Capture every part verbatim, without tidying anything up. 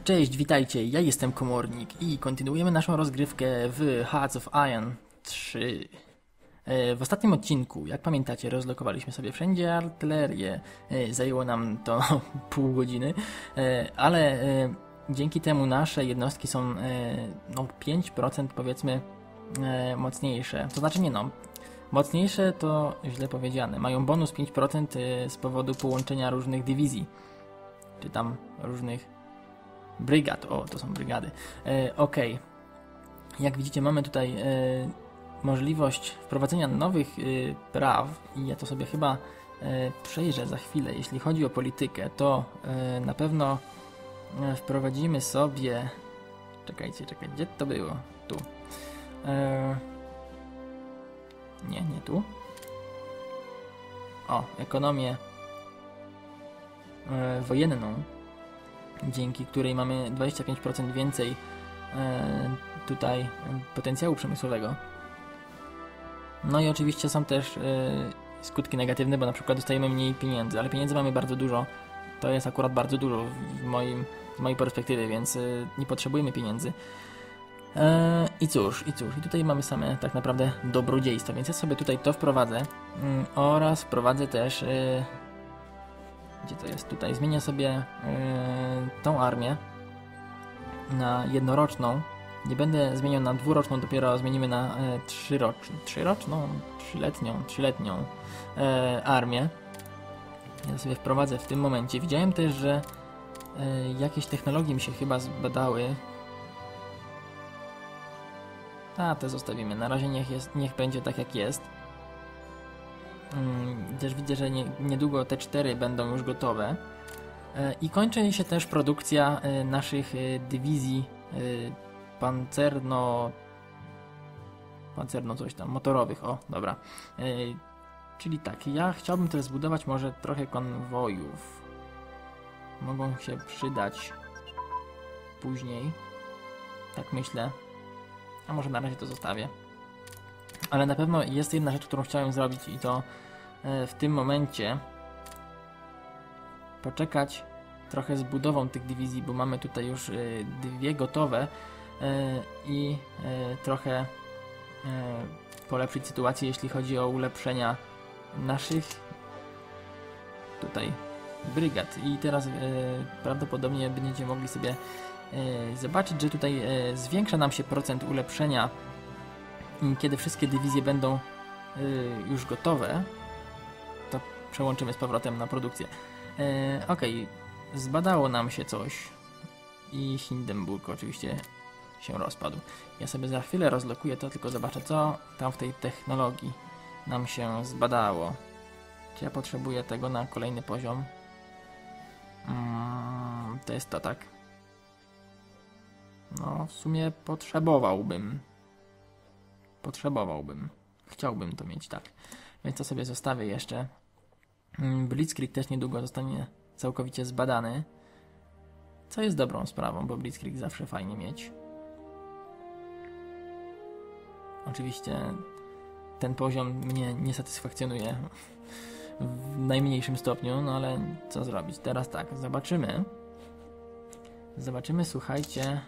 Cześć, witajcie, ja jestem Komornik i kontynuujemy naszą rozgrywkę w Hearts of Iron trzy. W ostatnim odcinku, jak pamiętacie, rozlokowaliśmy sobie wszędzie artylerię. Zajęło nam to pół godziny, ale dzięki temu nasze jednostki są no, pięć procent powiedzmy mocniejsze. To znaczy nie no, mocniejsze to źle powiedziane. Mają bonus pięć procent z powodu połączenia różnych dywizji, czy tam różnych brygad. O, to są brygady. E, ok. Jak widzicie, mamy tutaj e, możliwość wprowadzenia nowych e, praw i ja to sobie chyba e, przejrzę za chwilę. Jeśli chodzi o politykę, to e, na pewno e, wprowadzimy sobie... Czekajcie, czekajcie, gdzie to było? Tu. E, nie, nie tu. O, ekonomię e, wojenną, dzięki której mamy dwadzieścia pięć procent więcej e, tutaj potencjału przemysłowego. No i oczywiście są też e, skutki negatywne, bo na przykład dostajemy mniej pieniędzy, ale pieniędzy mamy bardzo dużo. To jest akurat bardzo dużo w moim, z mojej perspektywy, więc e, nie potrzebujemy pieniędzy. E, I cóż, i cóż, i tutaj mamy same tak naprawdę dobrodziejstwa, więc ja sobie tutaj to wprowadzę mm, oraz wprowadzę też e, gdzie to jest? Tutaj zmienię sobie yy, tą armię na jednoroczną. Nie będę zmieniał na dwuroczną, dopiero zmienimy na yy, trzyroczną, trzyroczną, trzyletnią, trzyletnią yy, armię. Ja sobie wprowadzę w tym momencie. Widziałem też, że yy, jakieś technologie mi się chyba zbadały. A, te zostawimy. Na razie niech, jest, niech będzie tak jak jest. Też widzę, że nie, niedługo te cztery będą już gotowe. I kończy się też produkcja naszych dywizji pancerno... pancerno coś tam, motorowych, o, dobra. Czyli tak, ja chciałbym też zbudować może trochę konwojów. Mogą się przydać później. Tak myślę. A może na razie to zostawię. Ale na pewno jest jedna rzecz, którą chciałem zrobić i to w tym momencie poczekać trochę z budową tych dywizji, bo mamy tutaj już dwie gotowe i trochę polepszyć sytuację, jeśli chodzi o ulepszenia naszych tutaj brygad. I teraz prawdopodobnie będziecie mogli sobie zobaczyć, że tutaj zwiększa nam się procent ulepszenia, kiedy wszystkie dywizje będą y, już gotowe, to przełączymy z powrotem na produkcję. E, ok, zbadało nam się coś i Hindenburg oczywiście się rozpadł. Ja sobie za chwilę rozlokuję to, tylko zobaczę, co tam w tej technologii nam się zbadało. Czy ja potrzebuję tego na kolejny poziom? Mm, to jest to, tak? No, w sumie potrzebowałbym. Potrzebowałbym. Chciałbym to mieć, tak. Więc to sobie zostawię jeszcze. Blitzkrieg też niedługo zostanie całkowicie zbadany. Co jest dobrą sprawą, bo Blitzkrieg zawsze fajnie mieć. Oczywiście ten poziom mnie nie satysfakcjonuje w najmniejszym stopniu, no ale co zrobić? Teraz tak, zobaczymy. Zobaczymy, słuchajcie...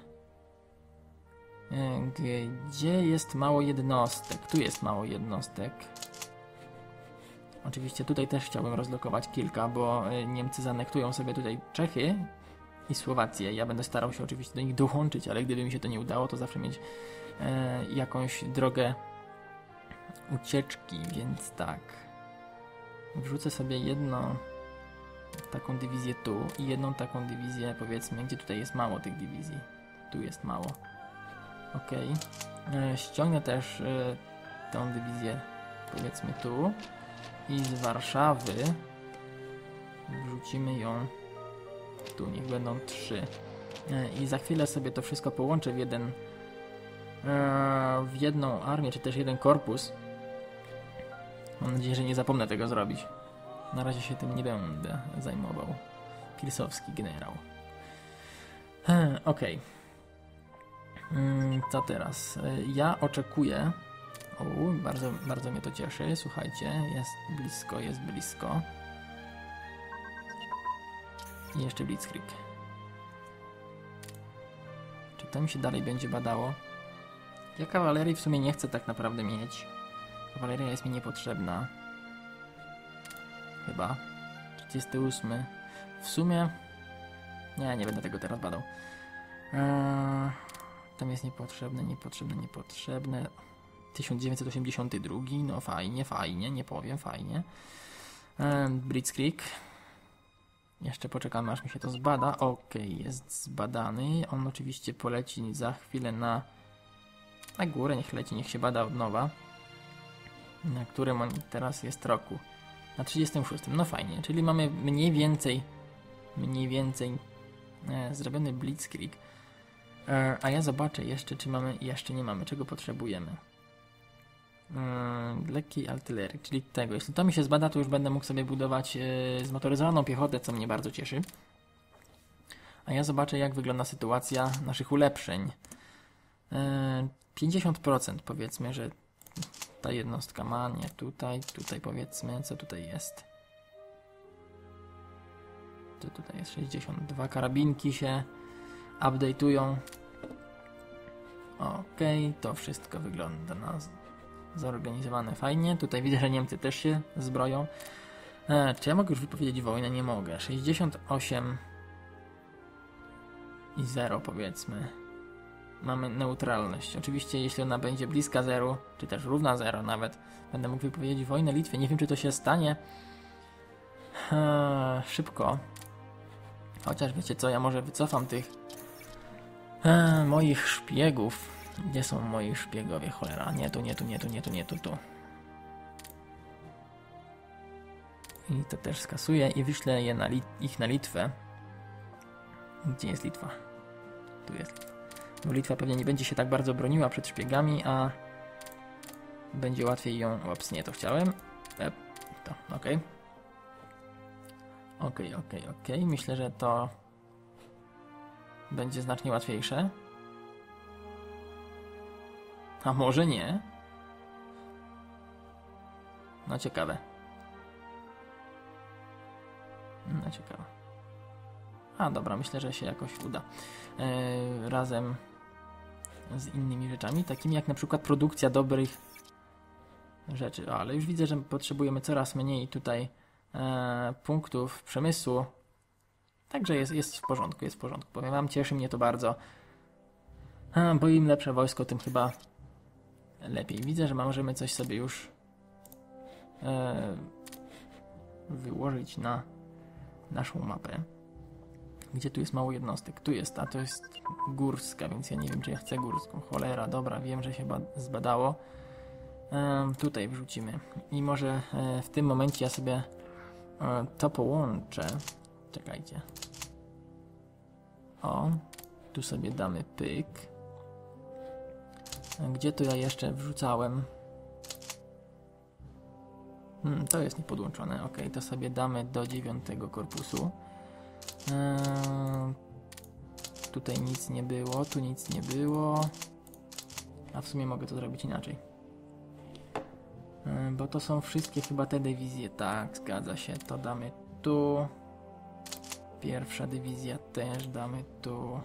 Gdzie jest mało jednostek? Tu jest mało jednostek. Oczywiście tutaj też chciałbym rozlokować kilka, bo Niemcy zanektują sobie tutaj Czechy i Słowację. Ja będę starał się oczywiście do nich dołączyć, ale gdyby mi się to nie udało, to zawsze mieć e, jakąś drogę ucieczki, więc tak. Wrzucę sobie jedną taką dywizję tu i jedną taką dywizję, powiedzmy, gdzie tutaj jest mało tych dywizji. Tu jest mało. Ok, e, ściągnę też e, tą dywizję, powiedzmy tu, i z Warszawy wrzucimy ją tu, niech będą trzy. E, I za chwilę sobie to wszystko połączę w jeden e, w jedną armię, czy też jeden korpus. Mam nadzieję, że nie zapomnę tego zrobić. Na razie się tym nie będę zajmował. Pilsowski generał. E, ok. Co teraz? Ja oczekuję. O, bardzo, bardzo mnie to cieszy. Słuchajcie, jest blisko, jest blisko. I jeszcze Blitzkrieg. to mi się dalej będzie badało. Ja kawalerii w sumie nie chcę tak naprawdę mieć. Kawaleria jest mi niepotrzebna. Chyba. trzydziesty ósmy. W sumie... Nie, nie będę tego teraz badał. Eee, tam jest niepotrzebne, niepotrzebne, niepotrzebne. tysiąc dziewięćset osiemdziesiąty drugi. No fajnie, fajnie, nie powiem, fajnie. Eee, Blitzkrieg. Jeszcze poczekamy, aż mi się to zbada. Ok, jest zbadany. On oczywiście poleci za chwilę na, na górę. Niech leci, niech się bada od nowa. Na którym on teraz jest roku? Na trzydziestym szóstym. No fajnie, czyli mamy mniej więcej mniej więcej e, zrobiony Blitzkrieg. E, a ja zobaczę jeszcze, czy mamy, jeszcze nie mamy, czego potrzebujemy. E, lekkiej artylerii, czyli tego. Jeśli to mi się zbada, to już będę mógł sobie budować e, zmotoryzowaną piechotę, co mnie bardzo cieszy. A ja zobaczę, jak wygląda sytuacja naszych ulepszeń. E, pięćdziesiąt procent powiedzmy, że ta jednostka ma, nie tutaj, tutaj powiedzmy, co tutaj jest. To tutaj jest sześćdziesiąt dwa, karabinki się update'ują. Ok, to wszystko wygląda na zorganizowane fajnie. Tutaj widzę, że Niemcy też się zbroją. E, czy ja mogę już wypowiedzieć wojnę? Nie mogę. sześćdziesiąt osiem i zero powiedzmy. Mamy neutralność. Oczywiście jeśli ona będzie bliska zero, czy też równa zero nawet, będę mógł wypowiedzieć wojnę Litwie. Nie wiem, czy to się stanie eee, szybko. Chociaż wiecie co, ja może wycofam tych eee, moich szpiegów. Gdzie są moi szpiegowie? Cholera. Nie tu, nie tu, nie tu, nie tu, nie tu, tu. I to też skasuję i wyślę je na Lit- ich na Litwę. Gdzie jest Litwa? Tu jest Litwa. Bo Litwa pewnie nie będzie się tak bardzo broniła przed szpiegami, a będzie łatwiej ją... Ops, nie to chciałem. E, to, okej. Okej, okej, okej. Myślę, że to będzie znacznie łatwiejsze. A może nie? No ciekawe. No ciekawe. A dobra, myślę, że się jakoś uda. Yy, razem z innymi rzeczami, takimi jak na przykład produkcja dobrych rzeczy. O, ale już widzę, że potrzebujemy coraz mniej tutaj e, punktów przemysłu. Także jest, jest w porządku, jest w porządku. Powiem wam, cieszy mnie to bardzo. E, bo im lepsze wojsko, tym chyba lepiej. Widzę, że możemy coś sobie już e, wyłożyć na naszą mapę. Gdzie tu jest mało jednostek? Tu jest, a to jest górska, więc ja nie wiem, czy ja chcę górską. Cholera, dobra, wiem, że się zbadało. E, tutaj wrzucimy. I może e, w tym momencie ja sobie e, to połączę. Czekajcie. O, tu sobie damy pyk. Gdzie to ja jeszcze wrzucałem? Hmm, to jest niepodłączone. Ok, to sobie damy do dziewiątego korpusu. Eee, tutaj nic nie było, tu nic nie było. A w sumie mogę to zrobić inaczej. Eee, bo to są wszystkie chyba te dywizje. Tak, zgadza się. To damy tu. Pierwsza dywizja też damy tu.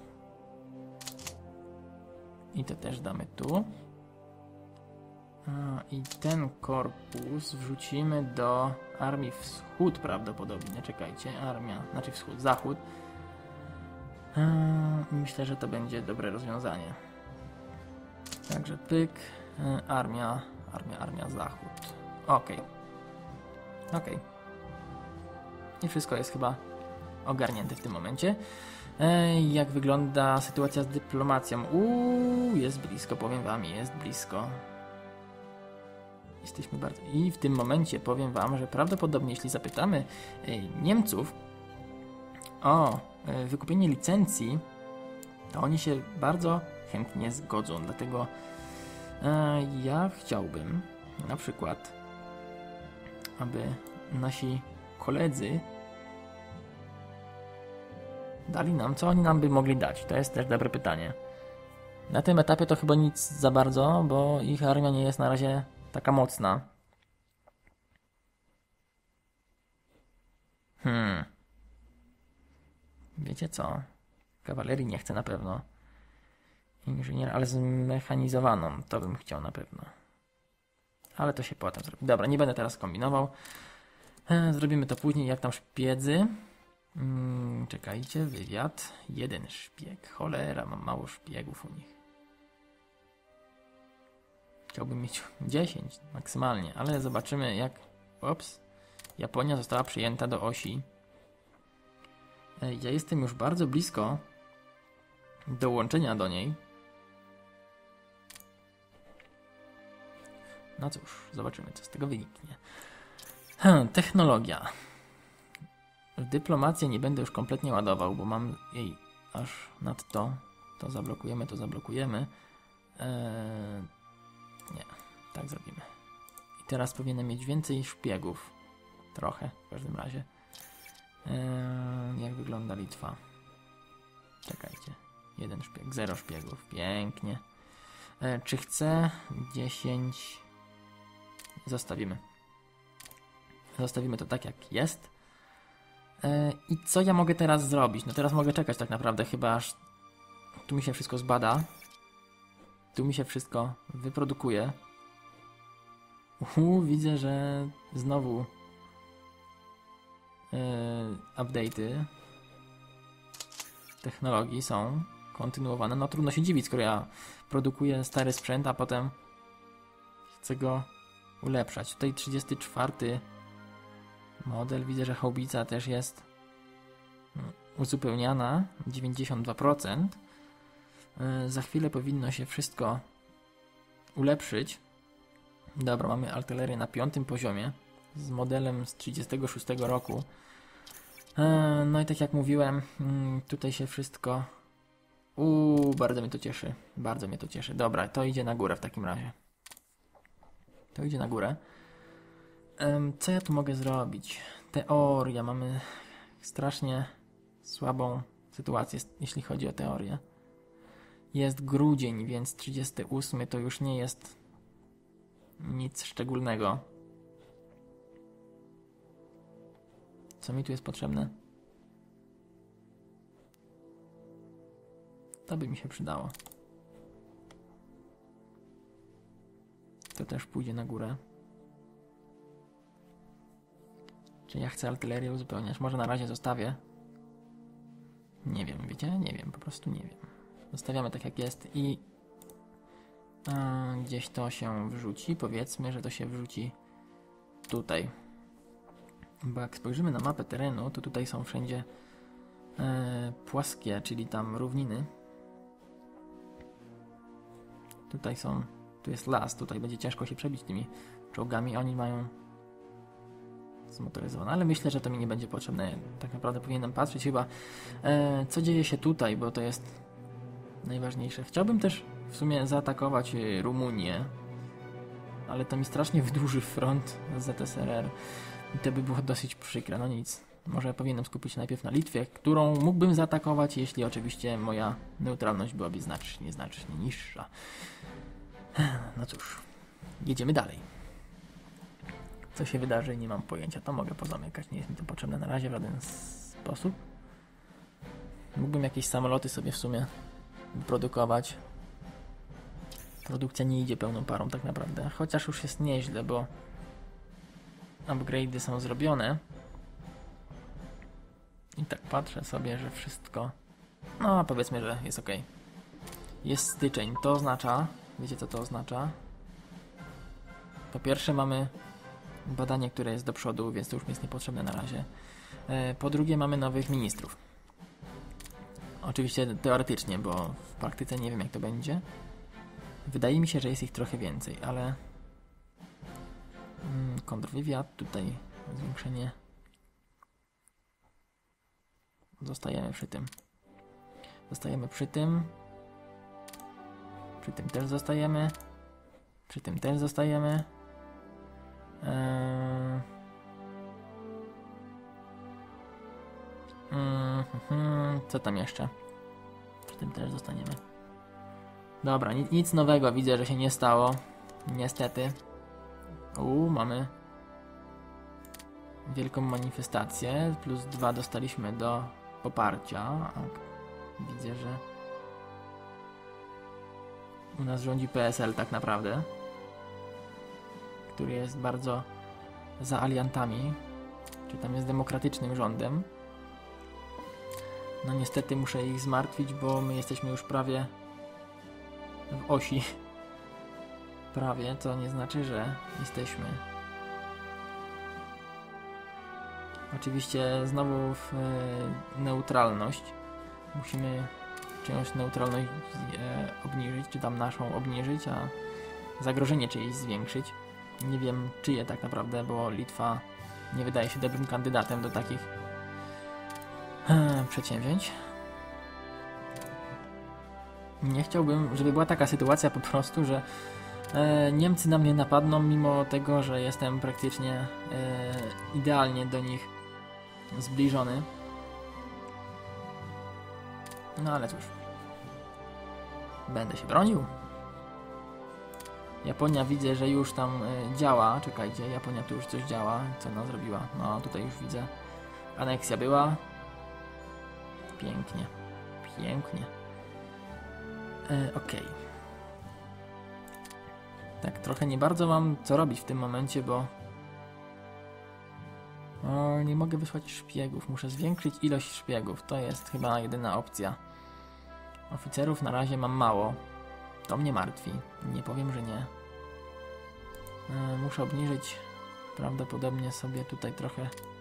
I to też damy tu. A, i ten korpus wrzucimy do Armii Wschód prawdopodobnie. Czekajcie, armia, znaczy Wschód, Zachód. A, myślę, że to będzie dobre rozwiązanie. Także pyk, armia, armia, armia, Zachód. Okej. Okay. Okej. Okay. I wszystko jest chyba ogarnięte w tym momencie. E, jak wygląda sytuacja z dyplomacją? Uuu, jest blisko, powiem wam, jest blisko. Jesteśmy bardzo... I w tym momencie powiem wam, że prawdopodobnie jeśli zapytamy e, Niemców o e, wykupienie licencji, to oni się bardzo chętnie zgodzą. Dlatego e, ja chciałbym na przykład, aby nasi koledzy dali nam, co oni nam by mogli dać. To jest też dobre pytanie. Na tym etapie to chyba nic za bardzo, bo ich armia nie jest na razie taka mocna. Hmm. Wiecie co? Kawalerii nie chcę na pewno. Inżynier, ale zmechanizowaną. To bym chciał na pewno. Ale to się potem zrobi. Dobra, nie będę teraz kombinował. E, zrobimy to później, jak tam szpiedzy. Hmm, czekajcie, wywiad. Jeden szpieg. Cholera, mam mało szpiegów u nich. Chciałbym mieć dziesięć maksymalnie, ale zobaczymy jak... Ops. Japonia została przyjęta do osi. E, ja jestem już bardzo blisko dołączenia do niej. No cóż, zobaczymy, co z tego wyniknie. Hmm, technologia. W dyplomację nie będę już kompletnie ładował, bo mam jej aż nad to. To zablokujemy, to zablokujemy. Eee, nie, tak zrobimy. I teraz powinienem mieć więcej szpiegów. Trochę, w każdym razie. Eee, jak wygląda Litwa? Czekajcie. Jeden szpieg, zero szpiegów. Pięknie. Eee, czy chcę dziesięć... Zostawimy. Zostawimy to tak jak jest. Yy, I co ja mogę teraz zrobić? No teraz mogę czekać tak naprawdę, chyba aż tu mi się wszystko zbada. Tu mi się wszystko wyprodukuje. Uhu, widzę, że znowu yy, update'y technologii są kontynuowane. No trudno się dziwić, skoro ja produkuję stary sprzęt, a potem chcę go ulepszać. Tutaj trzydziesty czwarty model. Widzę, że haubica też jest uzupełniana. dziewięćdziesiąt dwa procent. Yy, za chwilę powinno się wszystko ulepszyć. Dobra, mamy artylerię na piątym poziomie z modelem z trzydziestego szóstego roku. Yy, no i tak jak mówiłem, yy, tutaj się wszystko... Uuu, bardzo mnie to cieszy. Bardzo mnie to cieszy. Dobra, to idzie na górę w takim razie. To idzie na górę. Um, co ja tu mogę zrobić? Teoria. Mamy strasznie słabą sytuację, jeśli chodzi o teorię. Jest grudzień, więc trzydziesty ósmy to już nie jest nic szczególnego. Co mi tu jest potrzebne? To by mi się przydało. To też pójdzie na górę. Czy ja chcę artylerię uzupełniać? Może na razie zostawię. Nie wiem, wiecie? Nie wiem, po prostu nie wiem. Zostawiamy tak jak jest i a, gdzieś to się wrzuci. Powiedzmy, że to się wrzuci tutaj. Bo jak spojrzymy na mapę terenu, to tutaj są wszędzie e, płaskie, czyli tam równiny. Tutaj są, tu jest las, tutaj będzie ciężko się przebić tymi czołgami. Oni mają zmotoryzowane, ale myślę, że to mi nie będzie potrzebne. Tak naprawdę powinienem patrzeć chyba, e, co dzieje się tutaj, bo to jest najważniejsze. Chciałbym też w sumie zaatakować Rumunię, ale to mi strasznie wydłuży front z Z S R R i to by było dosyć przykre. No nic, może powinienem skupić się najpierw na Litwie, którą mógłbym zaatakować, jeśli oczywiście moja neutralność byłaby znacznie, znacznie niższa. No cóż, jedziemy dalej. Co się wydarzy, nie mam pojęcia. To mogę pozamykać, nie jest mi to potrzebne na razie w żaden sposób. Mógłbym jakieś samoloty sobie w sumie produkować. Produkcja nie idzie pełną parą tak naprawdę, chociaż już jest nieźle, bo upgrade'y są zrobione. I tak patrzę sobie, że wszystko... No, powiedzmy, że jest ok. Jest styczeń, to oznacza... Wiecie, co to oznacza? Po pierwsze mamy badanie, które jest do przodu, więc to już mi jest niepotrzebne na razie. Po drugie mamy nowych ministrów. Oczywiście teoretycznie, bo w praktyce nie wiem, jak to będzie. Wydaje mi się, że jest ich trochę więcej, ale... Hmm, kontrwywiad, tutaj zwiększenie... Zostajemy przy tym. Zostajemy przy tym. Przy tym też zostajemy. Przy tym też zostajemy. Eee... Mm, hmm, co tam jeszcze? Przy tym też zostaniemy. Dobra, nic, nic nowego widzę, że się nie stało. Niestety. Uuu, mamy wielką manifestację. Plus dwa dostaliśmy do poparcia. A widzę, że U nas rządzi P S L tak naprawdę, który jest bardzo za aliantami, czy tam jest demokratycznym rządem. No niestety muszę ich zmartwić, bo my jesteśmy już prawie w osi. Prawie, co nie znaczy, że jesteśmy. Oczywiście znowu w e, neutralność. Musimy czyjąś neutralność e, obniżyć, czy tam naszą obniżyć, a zagrożenie czyjeś zwiększyć. Nie wiem czyje tak naprawdę, bo Litwa nie wydaje się dobrym kandydatem do takich e, przedsięwzięć. Nie chciałbym, żeby była taka sytuacja po prostu, że e, Niemcy na mnie napadną, mimo tego, że jestem praktycznie e, idealnie do nich zbliżony. No ale cóż. Będę się bronił. Japonia widzę, że już tam y, działa. Czekajcie, Japonia tu już coś działa. Co ona zrobiła? No tutaj już widzę. Aneksja była. Pięknie. Pięknie. E, Okej. Okay. Tak, trochę nie bardzo mam co robić w tym momencie, bo o, nie mogę wysłać szpiegów. Muszę zwiększyć ilość szpiegów. To jest chyba jedyna opcja. Oficerów na razie mam mało. To mnie martwi. Nie powiem, że nie. E, muszę obniżyć prawdopodobnie sobie tutaj trochę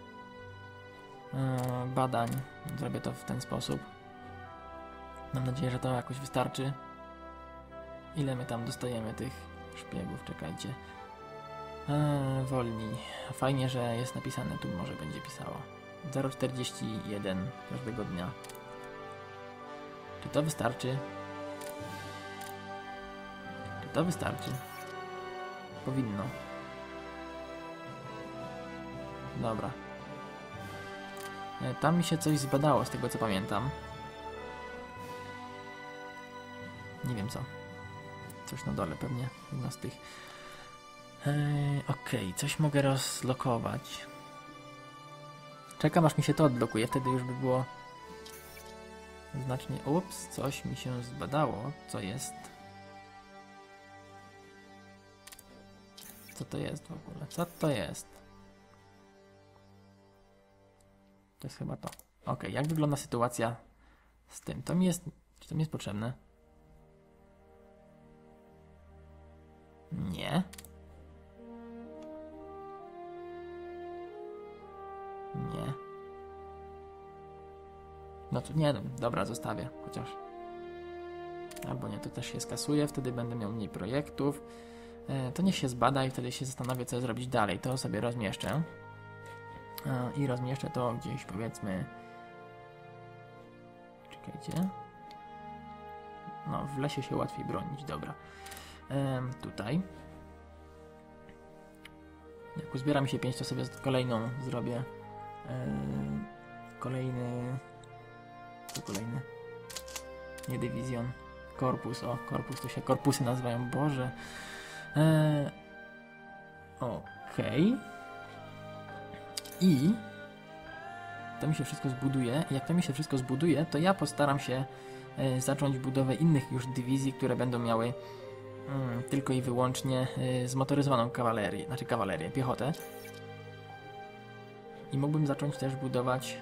e, badań. Zrobię to w ten sposób. Mam nadzieję, że to jakoś wystarczy. Ile my tam dostajemy tych szpiegów? Czekajcie. Eee, wolni. Fajnie, że jest napisane, tu może będzie pisało. zero przecinek czterdzieści jeden każdego dnia. Czy to wystarczy? Czy to wystarczy? Powinno. Dobra. E, tam mi się coś zbadało, z tego co pamiętam. Nie wiem co. Coś na dole pewnie. Jedna z tych. Eee, Okej, okay. Coś mogę rozlokować. Czekam aż mi się to odblokuje, wtedy już by było znacznie... Ups, coś mi się zbadało. Co jest? Co to jest w ogóle? Co to jest? To jest chyba to. Ok, jak wygląda sytuacja z tym? To mi jest... Czy to mi jest potrzebne? Nie. Nie. No to nie, dobra, zostawię, chociaż. Albo nie, to też się skasuje, wtedy będę miał mniej projektów. E, to niech się zbada i wtedy się zastanowię, co zrobić dalej. To sobie rozmieszczę. E, I rozmieszczę to gdzieś, powiedzmy... Czekajcie. No, w lesie się łatwiej bronić, dobra. E, tutaj. Jak uzbiera mi się pięć, to sobie kolejną zrobię. E, kolejny... Co kolejny? Nie dywizjon. Korpus, o, korpus, to się korpusy nazywają, Boże. E, Okej. Okay. I to mi się wszystko zbuduje. Jak to mi się wszystko zbuduje, to ja postaram się e, zacząć budowę innych już dywizji, które będą miały mm, tylko i wyłącznie e, zmotoryzowaną kawalerię, znaczy kawalerię, piechotę. I mógłbym zacząć też budować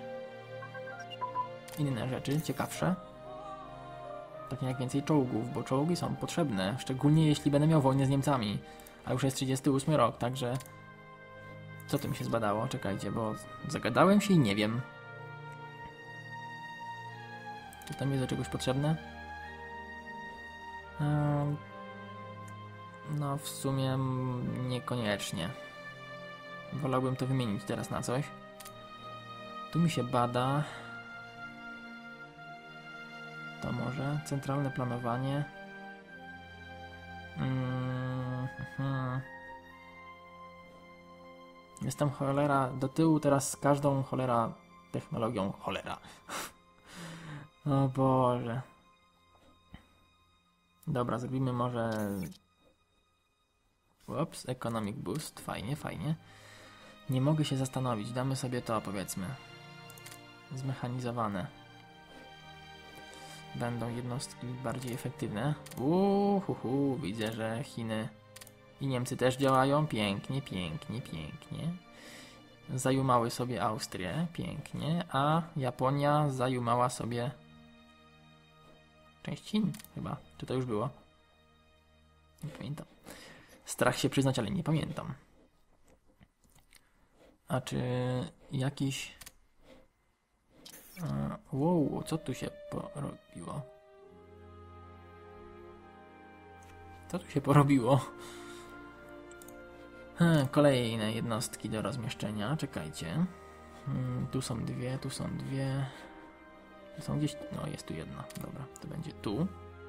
inne rzeczy, ciekawsze. Takie jak więcej czołgów, bo czołgi są potrzebne, szczególnie jeśli będę miał wojnę z Niemcami. A już jest trzydziesty ósmy rok, także... Co tu mi się zbadało? Czekajcie, bo zagadałem się i nie wiem. Czy to mi jest do czegoś potrzebne? Ehm... No, w sumie niekoniecznie. Wolałbym to wymienić teraz na coś. Tu mi się bada... To może centralne planowanie. Mm, hmm. Jestem cholera do tyłu teraz z każdą cholera technologią. Cholera. O Boże. Dobra, zrobimy może... Ups, economic boost. Fajnie, fajnie. Nie mogę się zastanowić. Damy sobie to, powiedzmy. Zmechanizowane. będą jednostki bardziej efektywne. Uhuhu, widzę, że Chiny i Niemcy też działają. Pięknie, pięknie, pięknie. Zajumały sobie Austrię, pięknie, a Japonia zajumała sobie część Chin chyba. Czy to już było? Nie pamiętam. Strach się przyznać, ale nie pamiętam. A czy jakiś... A, wow, co tu się porobiło? Co tu się porobiło? Hmm, kolejne jednostki do rozmieszczenia. Czekajcie. Hmm, tu są dwie, tu są dwie. Tu są gdzieś... No, jest tu jedna. Dobra, to będzie tu.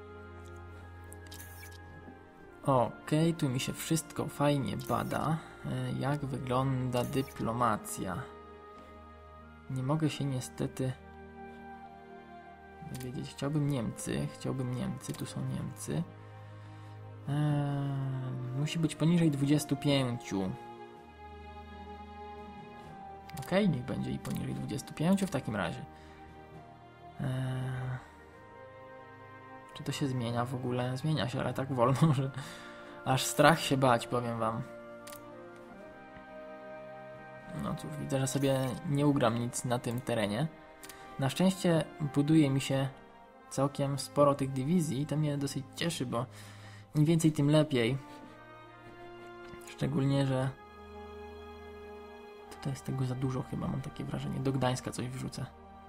Okej, okay, tu mi się wszystko fajnie bada. Jak wygląda dyplomacja? Nie mogę się niestety dowiedzieć. Chciałbym Niemcy. Chciałbym Niemcy. Tu są Niemcy. Eee, musi być poniżej dwudziestu pięciu. Ok, niech będzie i poniżej dwudziestu pięciu w takim razie. Eee, czy to się zmienia w ogóle? Zmienia się, ale tak wolno, że aż strach się bać, powiem wam. No cóż, widzę, że sobie nie ugram nic na tym terenie. Na szczęście buduje mi się całkiem sporo tych dywizji i to mnie dosyć cieszy, bo im więcej, tym lepiej. Szczególnie, że tutaj jest tego za dużo chyba, mam takie wrażenie. Do Gdańska coś wrzucę.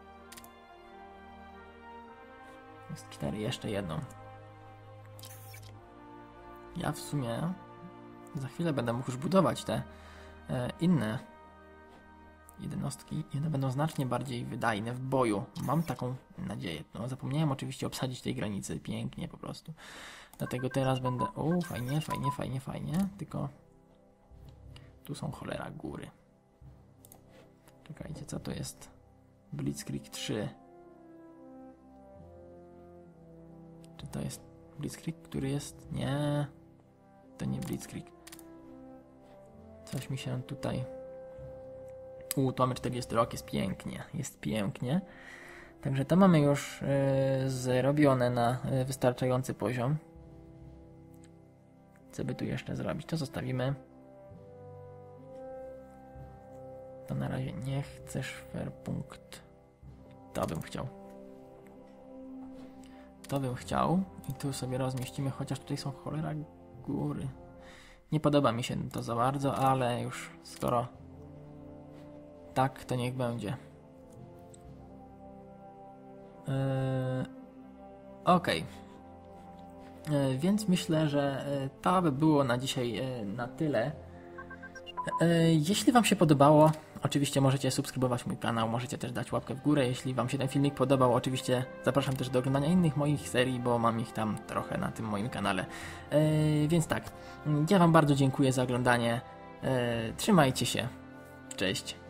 Jest cztery, jeszcze jedną. Ja w sumie za chwilę będę mógł już budować te e, inne jednostki i one będą znacznie bardziej wydajne w boju. Mam taką nadzieję. No, zapomniałem oczywiście obsadzić tej granicy. Pięknie po prostu. Dlatego teraz będę... O, fajnie, fajnie, fajnie, fajnie. Tylko tu są cholera góry. Czekajcie, co to jest? Blitzkrieg trzy. Czy to jest Blitzkrieg, który jest... Nie. To nie Blitzkrieg. Coś mi się tutaj... U, tu mamy czterdziesty rok, jest pięknie. Jest pięknie. Także to mamy już yy, zrobione na yy, wystarczający poziom. Co by tu jeszcze zrobić? To zostawimy. To na razie nie chcę Schwerpunkt. To bym chciał. To bym chciał. I tu sobie rozmieścimy, chociaż tutaj są cholera góry. Nie podoba mi się to za bardzo, ale już skoro tak, to niech będzie. Yy, Okej. Okay. Yy, więc myślę, że to by było na dzisiaj yy, na tyle. Yy, jeśli wam się podobało, oczywiście możecie subskrybować mój kanał, możecie też dać łapkę w górę. Jeśli wam się ten filmik podobał, oczywiście zapraszam też do oglądania innych moich serii, bo mam ich tam trochę na tym moim kanale. Yy, więc tak, ja wam bardzo dziękuję za oglądanie. Yy, trzymajcie się. Cześć.